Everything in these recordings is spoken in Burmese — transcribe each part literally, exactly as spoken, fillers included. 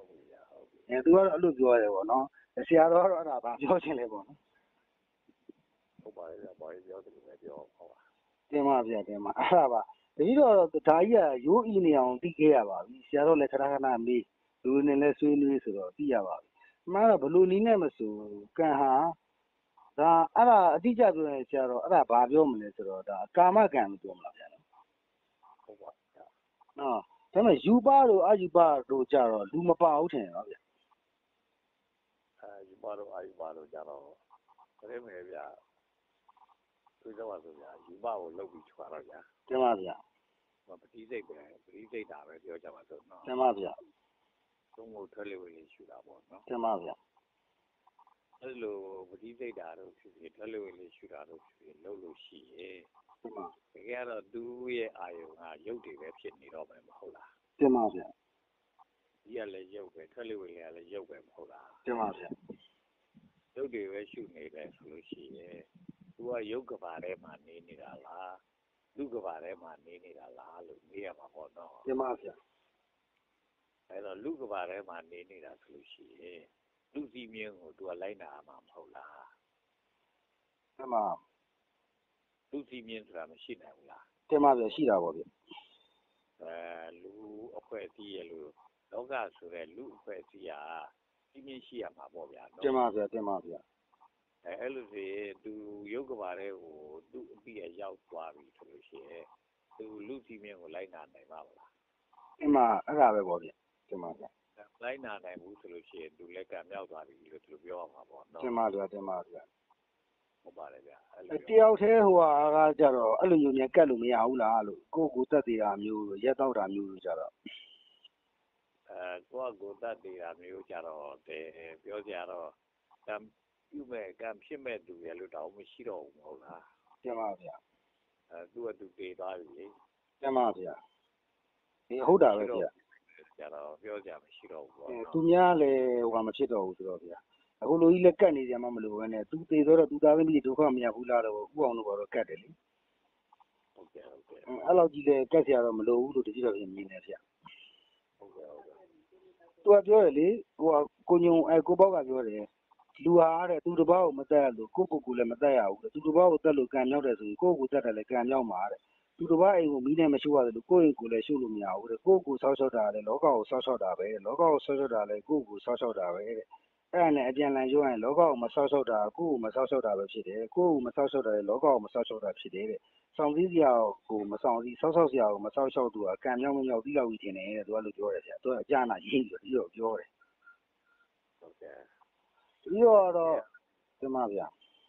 အဲသူကတော့အဲ့လိုပြောရတယ်ပေါ့နော်ဆရာတော်ကတော့အဲ့ဒါဘာပြောချင်လဲပေါ့နော်ဟုတ်ပါတယ်ဗျာဘာပြောတယ်လဲပြောဟုတ်ပါတင်ပါဗျာတင်ပါအဲ့ဒါပါတတိတော့ဒါကြီးကရိုးအီနေအောင်သိခဲ့ရပါပြီဆရာတော်လည်းခဏခဏမေးလူနဲ့လည်းဆွေးနွေးဆိုတော့သိရပါပြီအမှန်တော့ဘလို့နီးနဲ့မဆိုကံဟာဒါအဲ့ဒါအတိအကျပြောရင်ဆရာတော်အဲ့ဒါဘာပြောမလဲဆိုတော့ဒါကာမကံလို့ပြောမှာဗျာနော်ဟုတ်ပါဗျာနော်ဒါပေမဲ့ယူပတို့အယူပတို့ကြတော့လူမပါဘူးထင်ရောဗျာအဲယူပါတော့အာယူပါတော့ကြတော့ခရဲမယ်ဗျာသူတော့ပါဆိုဗျာယူပါကိုလုတ်ပြီးချွာတော့ဗျာတင်ပါဗျာပတိစိတ်ပဲပတိစိတ်တာပဲပြောကြပါစို့နော်တင်ပါဗျာသုံးဖို့ထွက်လေဝင်ရှူတာပေါ့နော်တင်ပါဗျာအဲ့လိုပတိစိတ်တာတော့ဖြစ်ဖြစ်ထွက်လေဝင်ရှူတာတော့ဖြစ်ဖြစ်လုပ်လို့ရှိရဲ့တင်ပါတကယ်တော့သူ့ရဲ့အာယုံကရုပ်တွေပဲဖြစ်နေတော့မယ်မဟုတ်လားတင်ပါဗျာဒီကလည်းရုပ်ပဲထွက်လေဝင်ကလည်းရုပ်ပဲမဟုတ်လားတင်ပါဗျာရုပ်တွေပဲရှုနေတယ်ဆိုလို့ရှိရဲ့သူကရုပ်ကဘာထဲမှာနေနေတာလားလူကဘာထဲမှာနေနေတာလားလို့မေးရမှာပေါ့နော်တင်ပါဗျာအဲ့တော့လူကဘာထဲမှာနေနေတာဆိုလို့ရှိရင်လူစီမြင်းကိုသူကလိုက်နာမှာမဟုတ်လားတင်ပါလူစီမြင်းဆိုတာမရှိနိုင်ဘူးလားတင်ပါဗျာရှိတာပေါ့ဗျာအဲလူအဖွဲ့အစည်းရဲ့လို့လောကဆိုတဲ့လူအဖွဲ့အစည်းဟာစီမြင်းရှိရမှာပေါ့ဗျာနော်တင်ပါဗျာတင်ပါဗျာအဲအဲ့လိုဆိုရင်သူရုပ်ကဘာထဲကိုသူ့အပြည့်အရောက်သွားပြီဆိုလို့ရှိရင်သူလူစီမြင်းကိုလိုက်နာနိုင်ပါမလားတင်ပါအဲ့ဒါပဲပေါ့ဗျာတင်ပါဗျာလိုက်နာနိုင်ဘူးဆိုလို့ရှိရင်သူလက်ကမြောက်သွားပြီလို့သူပြောရမှာပေါ့နော်တင်ပါဗျာတင်ပါဗျာဟုတ်ပါတယ်ဗျာအဲ့လိုတယောက်တည်းဟိုဟာကကြတော့အဲ့လိုမျိုးညက်ကတ်လို့မရဘူးလားလို့ကိုယ့်ကိုယ်သက်သေးတာမျိုးရက်တော့တာမျိုးကြတော့အဲကိုယ့်ကိုယ်သက်သေးတာမျိုးကြတော့တဲ့ပြောကြတော့ကံပြုမဲ့ကံဖြစ်မဲ့သူရလို့တော့မရှိတော့ဘူးမဟုတ်လားတင်ပါဗျာအဲသူကသူတည်သွားပြီလေတင်ပါဗျာဒီဟုတ်တာပဲဗျာကြတော့ပြောကြမရှိတော့ဘူးပေါ့နော်သူများလည်းဟိုမဖြစ်တော့ဘူးဆိုတော့ဗျာအခုလိုကြီးလက်ကတ်နေကြမှမလို့ပဲနဲ့သူတည်တော့သူသားသမီးဒုက္ခမရဘူးလားတော့ဥအောင်လို့တော့ကတ်တယ်လေဟုတ်ကဲ့ဟုတ်ကဲ့အဲ့လောက်ကြီးလည်းကတ်เสียတော့မလိုဘူးလို့တတိတော်ပြင်မြင်နေဗျာဟုတ်ကဲ့ဟုတ်ကဲ့သူကပြောတယ်လေဟိုကိုညုံအဲကိုပေါက်ကပြောတယ်လူဟာတဲ့သူတစ်ပါးကိုမတက်ရလို့ကိုကိုကိုလည်းမတက်ရဘူးတဲ့သူတစ်ပါးကိုတက်လို့ကံမြောက်တယ်ဆိုရင်ကိုကိုတက်တယ်လည်းကံမြောက်မှာတဲ့သူတစ်ပါးအိမ်ကိုမီးနဲ့မရှိရတယ်လို့ကိုယ့်အိမ်ကိုလည်းရှုလို့မရဘူးတဲ့ကိုကိုဆောက်ရှောက်တာလည်းလောကကိုဆောက်ရှောက်တာပဲလောကကိုဆောက်ရှောက်တာလည်းကိုကိုဆောက်ရှောက်တာပဲတဲ့အဲ့ဒါနဲ့အပြန်လည်ပြောရင်လောကကိုမဆောက်ရှောက်တာကိုကိုမဆောက်ရှောက်တာပဲဖြစ်တယ်ကိုကိုမဆောက်ရှောက်တာလည်းလောကကိုမဆောက်ရှောက်တာဖြစ်တယ်တဲ့ဆောင်စည်းစရာကိုမဆောင်စည်းဆောက်ရှောက်စရာကိုမဆောက်ရှောက်သူကကံမြောက်မမြောက်ပြီးလောက်ကြီးတင်တယ်တဲ့သူကလို့ပြောတယ်ဗျာသူကအကြနာရင်းပြီးတော့ပြောတယ်ဟုတ်ကဲ့ပြီးတော့တော့ဒီမှာဗျာ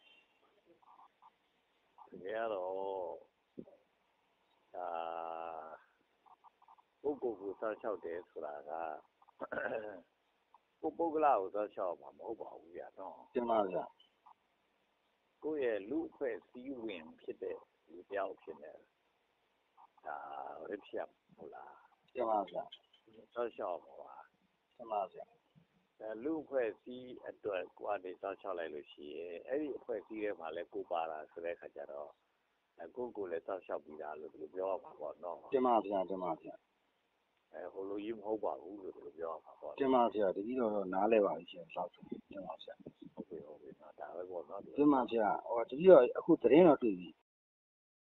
ဒီကတော့အာပုဂ္ဂိုလ်ကိုစောင့်ရှောက်တယ်ဆိုတာကကိုပုဂ္ဂလကိုစောင့်ရှောက်မှာမဟုတ်ပါဘူးဗျာနော်ဒီမှာဗျာကိုယ့်ရဲ့လူအဖွဲ့စည်းဝင်ဖြစ်တဲ့လူတယောက်ဖြစ်နေဒါရစ်ဖြတ်ဟုတ်လားဒီမှာဗျာစောင့်ရှောက်မှာပါဒီမှာဗျာအဲလူအဖွဲ့စည်းအတွက်ကိုယ်အနေစောင့်ရှောက်လိုက်လို့ရှိရင်အဲ့ဒီအဖွဲ့စည်းထဲမှာလည်းကိုပါတာဆိုတဲ့အခါကျတော့အဲကိုကိုလည်းစောင့်ရှောက်ပြီးသားလို့သူပြောရမှာပေါ့နော်ဒီမှာဗျာဒီမှာဗျာအဲဟိုလိုကြီးမဟုတ်ပါဘူးလို့သူပြောရမှာပေါ့ဒီမှာဗျာတတိတော်တော့နားလဲပါပြီရှင်လောက်ဆိုဒီမှာဗျာဟုတ်ပြီဟုတ်ပြီနော်ဒါပဲပေါ့နော်ဒီမှာဗျာဟိုတတိတော်အခုသတင်းတော်တွေ့ပြီ